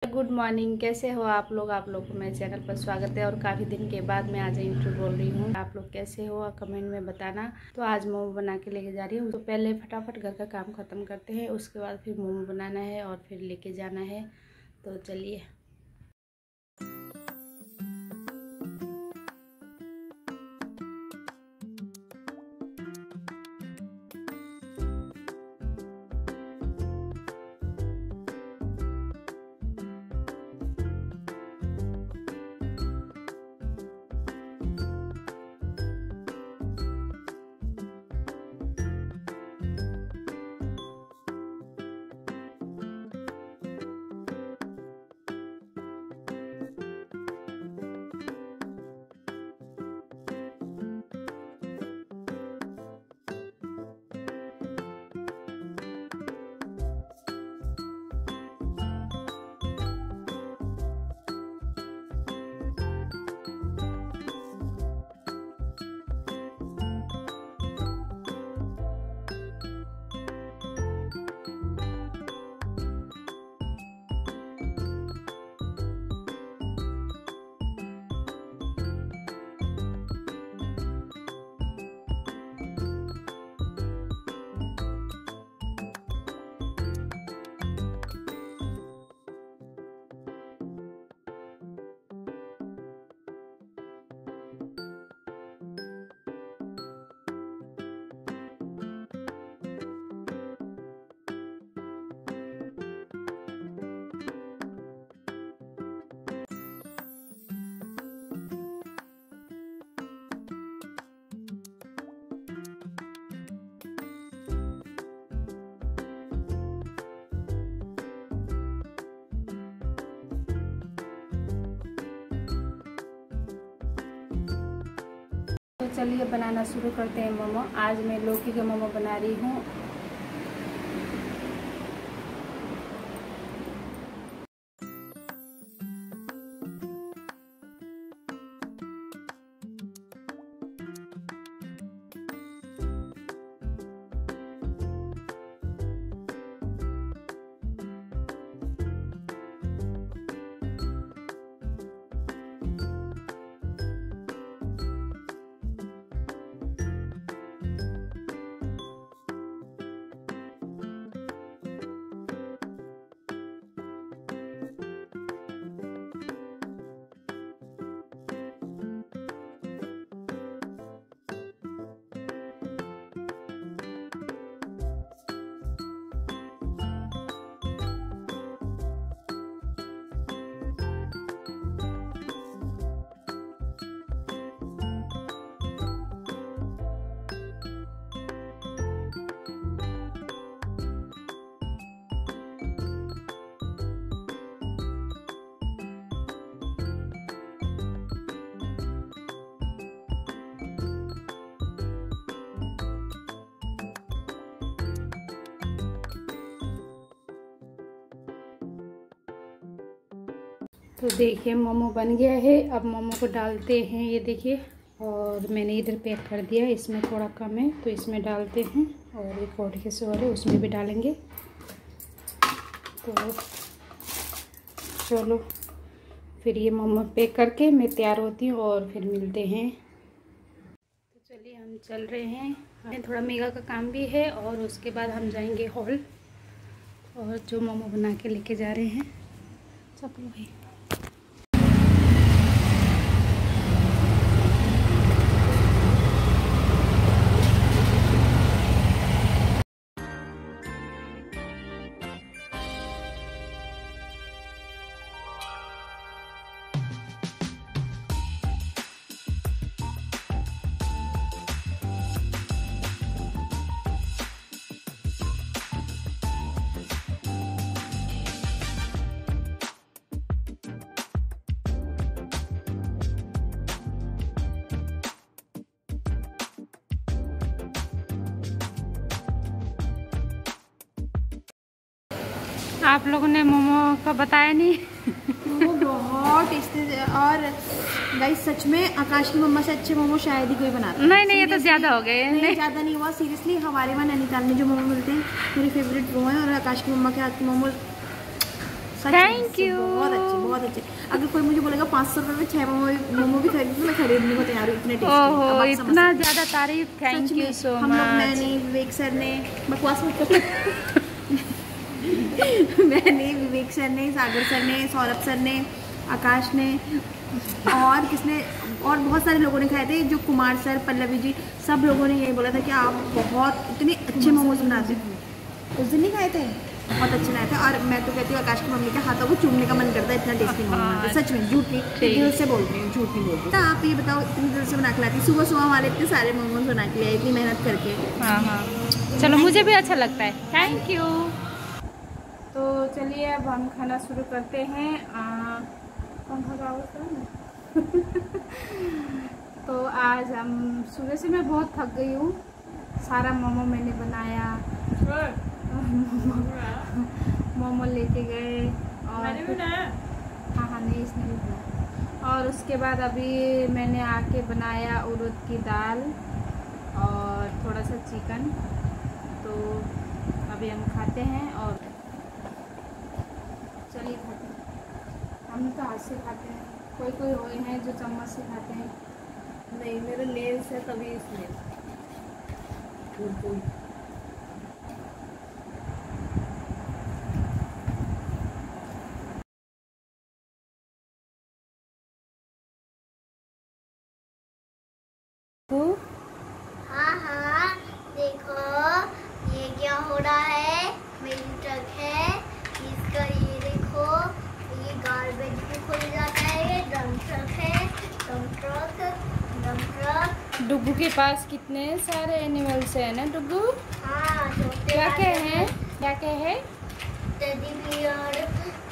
Good morning. कैसे हो आप लोग को मेरे चैनल पर स्वागत है। और काफ़ी दिन के बाद मैं आज इंटरव्यू बोल रही हूँ। आप लोग कैसे हो कमेंट में बताना। तो आज मोमो बना के लेके जा रही हूँ। तो पहले फटाफट घर का काम ख़त्म करते हैं, उसके बाद फिर मोमो बनाना है और फिर लेके जाना है। तो चलिए। तो चलिए बनाना शुरू करते हैं मोमो। आज मैं लौकी के मोमो बना रही हूँ। तो देखिए मोमो बन गया है। अब मोमो को डालते हैं। ये देखिए, और मैंने इधर पैक कर दिया। इसमें थोड़ा कम है तो इसमें डालते हैं। और एक और कैसे और है उसमें भी डालेंगे। तो चलो फिर ये मोमो पैक करके मैं तैयार होती हूँ और फिर मिलते हैं। तो चलिए हम चल रहे हैं। हमें थोड़ा मेगा का काम भी है और उसके बाद हम जाएंगे हॉल और जो मोमो बना के लेके जा रहे हैं। चलो भाई। आप लोगों ने मोमो का बताया नहीं। वो बहुत टेस्टी है। और गाइस सच में आकाश की मम्मा से अच्छे मोमो शायद ही कोई बनाता है। नहीं ये तो ज़्यादा हो गए। नहीं ज़्यादा नहीं हुआ। सीरियसली हमारे वहाँ नैनीताल में जो मोमो मिलते हैं मेरे फेवरेट वो हैं। और आकाश की मम्मा के हाथ के मोमो थैंक यू। बहुत अच्छे, बहुत अच्छे। अगर कोई मुझे बोलेगा 500 रुपये में 6 मोमो भी खरीद मैं खरीदने को तैयार हूँ, इतने टेस्टी। ओहो, इतना ज़्यादा तारीफ, थैंक यू सो मच। हम लोग, मैंने, विवेक सर ने, बकवास मत कर मैंने, विवेक सर ने, सागर सर ने, सौरभ सर ने, आकाश ने और किसने और बहुत सारे लोगों ने खाए थे, जो कुमार सर, पल्लवी जी, सब लोगों ने यही बोला था कि आप बहुत इतने अच्छे मोमोज बनाते हैं। उस दिन नहीं खाए थे, बहुत अच्छे बनाए थे। और मैं तो कहती हूँ आकाश की मम्मी के हाथों को चूमने का मन करता है, इतना टेस्टी मोमो बनाते हैं। सच में, झूठ नहीं, दिल से बोल रही हूँ, झूठ नहीं बोल रही। तो आप ये बताओ, इतनी दिल से बना के लाती, सुबह सुबह हमारे इतने सारे मोमोज बना के लाए, इतनी मेहनत करके। हाँ हाँ, चलो मुझे भी अच्छा लगता है, थैंक यू। तो चलिए अब हम खाना शुरू करते हैं। पंखा का आवाज़ करो ना। तो आज हम सुबह से मैं बहुत थक गई हूँ, सारा मोमो मैंने बनाया, मोमो लेके गए और हाँ हाँ नहीं, इसने भी बनाया। और उसके बाद अभी मैंने आके बनाया उड़द की दाल और थोड़ा सा चिकन। तो अभी हम खाते हैं और चलिए खाते हैं। हम तो हाथ से खाते हैं, कोई कोई हुए हैं जो चम्मच से खाते हैं। नहीं, मेरे नेल्स है तभी इसलिए। हाँ हाँ, देखो ये क्या हो रहा है। मेरी ट्रक है, इसका ये देखो, ये गार्बेज भी खुल जाता है। ये डंप ट्रक है, डंप ट्रक। डुग्गू के पास कितने सारे एनिमल्स हैं ना डुग्गू? हाँ, छोटे क्या क्या है, क्या क्या है? टेडी बियर,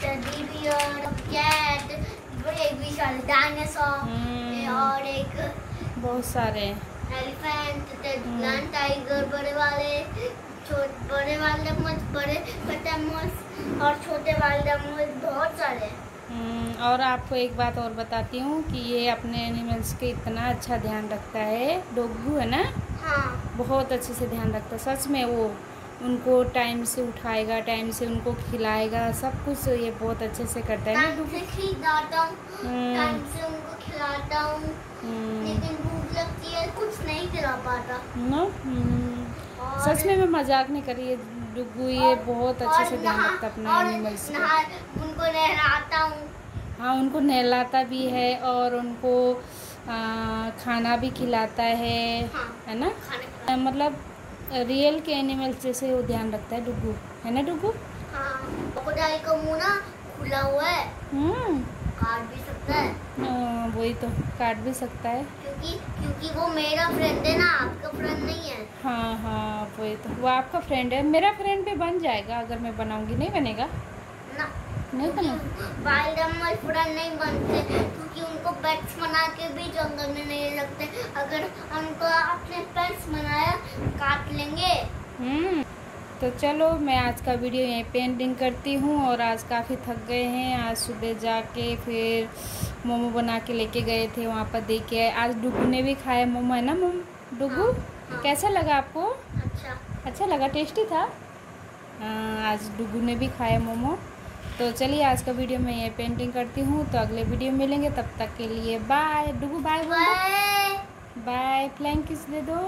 कैट, एक विशाल डायनासोर और एक बहुत सारे एलिफेंट, टाइगर, बड़े वाले, बड़े वाले मत, बड़े कटमस और छोटे वाले मत, बहुत सारे। और आपको एक बात और बताती हूँ कि ये अपने एनिमल्स के इतना अच्छा ध्यान रखता है, डोगू है ना? हाँ, बहुत अच्छे से ध्यान रखता है, सच में। वो उनको टाइम से उठाएगा, टाइम से उनको खिलाएगा, सब कुछ ये बहुत अच्छे से करता है ना टाइम से खिलाता हूँ, टाइम से उनको खिलाता हूँ, लेकिन भूख लगती है कुछ नहीं खिला पाता ना। सच में मैं मजाक नहीं कर रही है, डुग्गू ये बहुत अच्छे से ध्यान रखता है अपना एनिमल्स का। उनको नहलाता हूँ। हाँ, उनको नहलाता भी है और उनको खाना भी खिलाता है, हाँ, है ना? खाने मतलब रियल के एनिमल्स जैसे वो ध्यान रखता है डुग्गू, है ना डुग्गू? हाँ, क्रोकोडाइल का मुंह ना खुला हुआ है, काट भी सकता है। वही तो, काट भी सकता है, क्योंकि वो मेरा फ्रेंड है ना, आपका फ्रेंड नहीं है। हाँ हाँ, वही तो, वो आपका फ्रेंड है। मेरा फ्रेंड भी बन जाएगा अगर मैं बनाऊंगी। नहीं बनेगा ना, नहीं बना। वाइल्ड एनिमल फ्रेंड नहीं बनते, क्योंकि उनको पेट्स बना के भी जंगल में नहीं रखते। अगर हमको अपने पेट्स बनाया, काट लेंगे। तो चलो मैं आज का वीडियो यहीं पे एंडिंग करती हूँ। और आज काफ़ी थक गए हैं, आज सुबह जाके फिर मोमो बना के लेके गए थे, वहाँ पर दे के आए। आज डुग्गू ने भी खाया मोमो, है ना डुग्गू? हाँ। कैसा लगा आपको? अच्छा लगा, टेस्टी था। आज डुग्गू ने भी खाया मोमो। तो चलिए आज का वीडियो मैं यहीं पे एंडिंग करती हूँ। तो अगले वीडियो मिलेंगे, तब तक के लिए बाय। डुग्गू बाय बोल दो, बाय, फ्लैंक किस दे दो।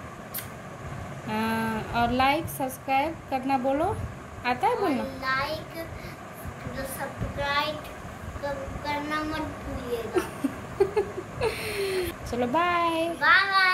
और लाइक सब्सक्राइब करना बोलो, आता है बोलना? लाइक सब्सक्राइब करना मत भूलिएगा। चलो बाय बाय।